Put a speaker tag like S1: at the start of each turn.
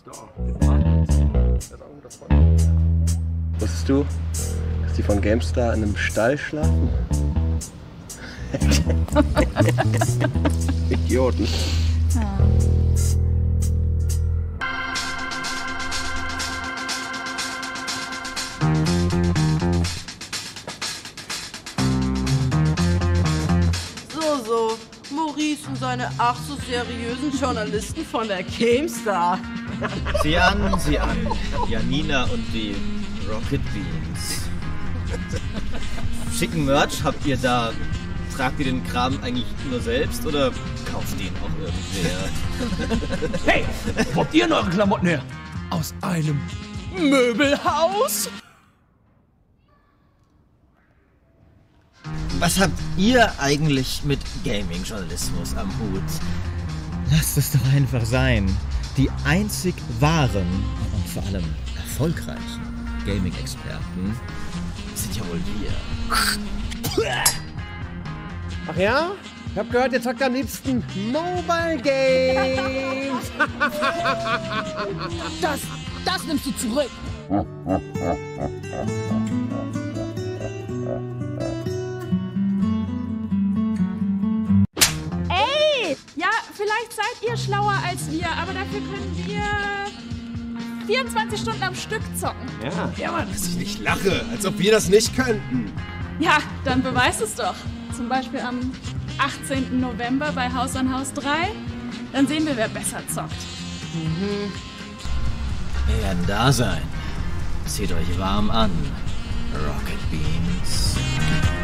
S1: Wusstest du, dass die von GameStar in einem Stall schlafen? Idioten.
S2: Ja.
S3: So, Maurice und seine ach so seriösen Journalisten von der GameStar.
S4: Sieh an, Janina und die Rocket Beans. Schicken Merch habt ihr da? Tragt ihr den Kram eigentlich nur selbst oder kauft den auch irgendwer?
S5: Hey, wo habt ihr denn eure Klamotten her? Aus einem Möbelhaus?
S4: Was habt ihr eigentlich mit Gaming-Journalismus am Hut? Lasst es doch einfach sein. Die einzig wahren und vor allem erfolgreichen Gaming-Experten sind ja wohl wir.
S6: Ach ja? Ich hab gehört, ihr zockt am liebsten Mobile Games.
S2: Das nimmst du zurück. Ey! Ja, vielleicht seid ihr schlauer als wir, aber dafür können wir 24 Stunden am Stück zocken.
S6: Ja, Mann, dass ich nicht lache, als ob wir das nicht könnten.
S2: Ja, dann beweist es doch. Zum Beispiel am 18. November bei Haus an Haus 3. Dann sehen wir, wer besser zockt.
S4: Wir werden da sein. Zieht euch warm an, Rocket Beans.